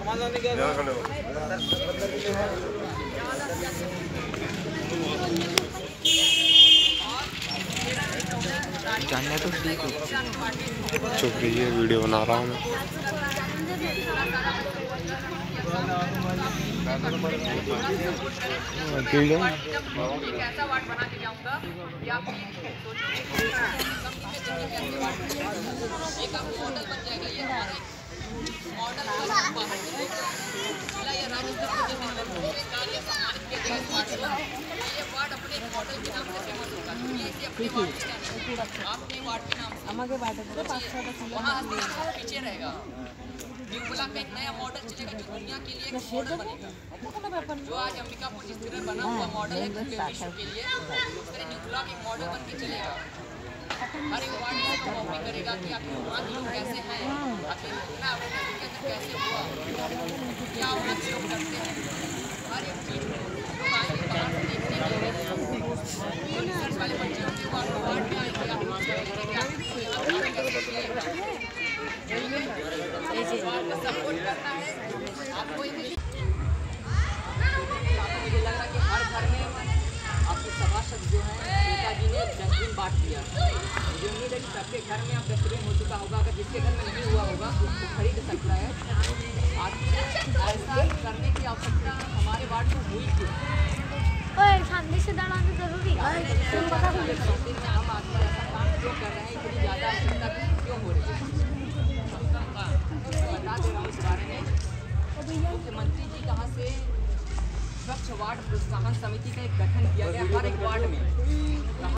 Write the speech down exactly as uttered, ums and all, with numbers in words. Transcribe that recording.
जानना तो ठीक है। चुप रहिए, वीडियो बना रहा हूँ मैं। ऐसा वार्ड बना के जाऊंगा कि आप एक आपको मॉडल बन जाएगा। ये हमारा मॉडल बाहर जिला या राज्य स्तर पर कार्य सम्मानित किया गया इस वार्ड को। ये वार्ड अपने मॉडल के नाम से फेमस होगा। ये इसे अपने वार्ड के आपके वार्ड के नाम से वहाँ पीछे रहेगा। न्यूला का एक नया मॉडल चलेगा जो दुनिया के लिए एक मॉडल बनेगा। जो आज अंबिकापुर जिस तरह बना हुआ मॉडल है पूरे विश्व के लिए, उस तरह न्यूला का एक मॉडल बन के चलेगा। हर एक वार्ड इसको कॉपी करेगा कि आखिर वहाँ के लोग कैसे हैं, आखिर मैं अपने के अंदर कैसे हुआ, क्या वहाँ के लोग करते हैं। हर एक चीज़ लोग आएंगे बाहर से देखने के लिए, रिसर्च वाले बच्चे होंगे वार्ड वार्ड में आएंगे, आप लोग करेंगे क्या सपोर्ट करना है आपको। मुझे लग रहा है कि हर घर में आपके सभासद जो हैं नेताजी ने डस्टबिन बांट दिया। मुझे उम्मीद है कि सबके घर में अब डस्टबिन हो चुका होगा। अगर जिसके घर में नहीं हुआ होगा उसको खरीद सकता है। आज ऐसा करने की आवश्यकता हमारे वार्ड में हुई थी। सामने से दौड़ाना जरूरी है। हम आजकल ऐसा काम क्यों कर रहे हैं, इतनी ज़्यादा आवश्यकता क्यों हो रही है, बता दे रहा हूँ इस बारे में। मुख्यमंत्री जी कहाँ से स्वच्छ वार्ड प्रोत्साहन समिति का एक गठन किया गया हर एक वार्ड में।